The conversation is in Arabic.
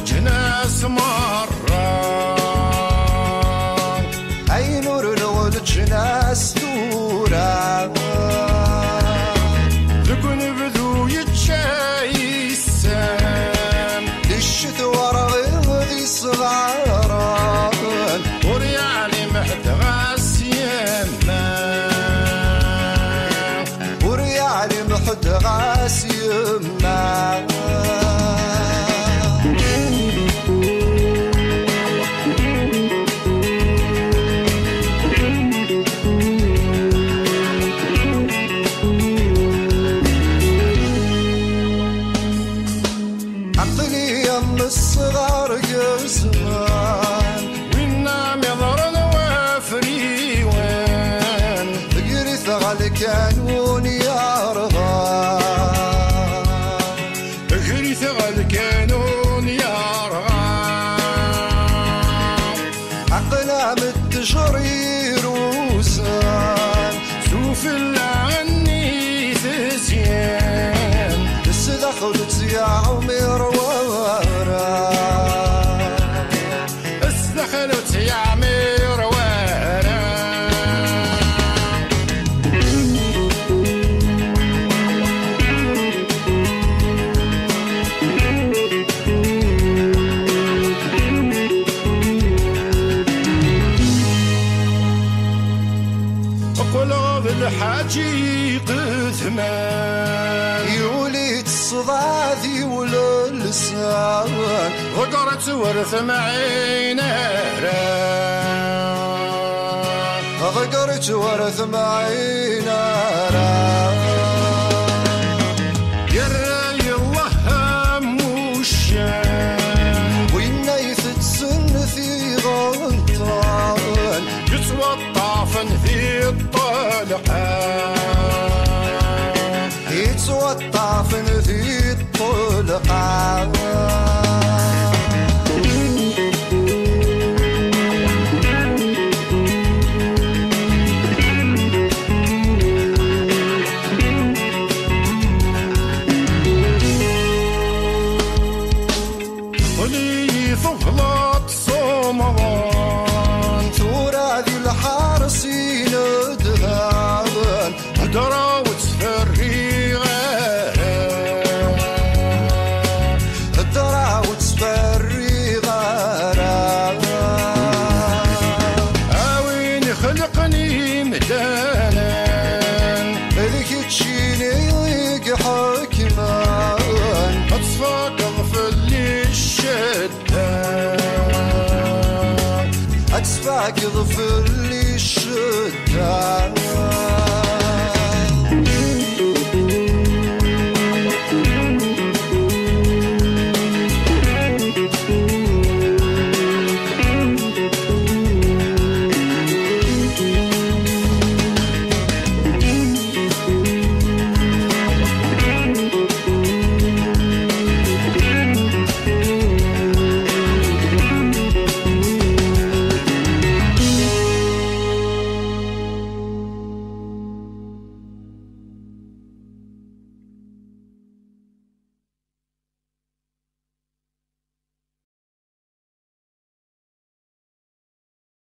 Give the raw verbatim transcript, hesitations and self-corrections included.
جناس مرة أي نور الغل جناس دورا ذكن بذو يتشاي السام للشتوى رغيض صغارا وريالي محد غاس يما وريالي محد غاس يما الصغار قزمان والنام يضرن وافري وين تقري ثغل كانون يا رغام تقري ثغل كانون يا رغام أقلام التجرير وزان شوف اللي تزيان السدخل يا عمر وورا دخلت يا عمير وانا قلوب الحاجي قثمان يوليد الصداذي واللسان غقرت ورث معينا غقرت ورث معينا يراي الله هموشان وين يفتسن في غنطان يتوطافن في الطلقان يتوطافن في الطلقان فغلط صومضان تورادي الحارسين دهان هدرا وتفري غارة هدرا وتفري غارة اوين خلقني مدانا هذيك تشيني حكمان اتصفاك اغفل لي الشدة أتصفاك ظفر لي الشدة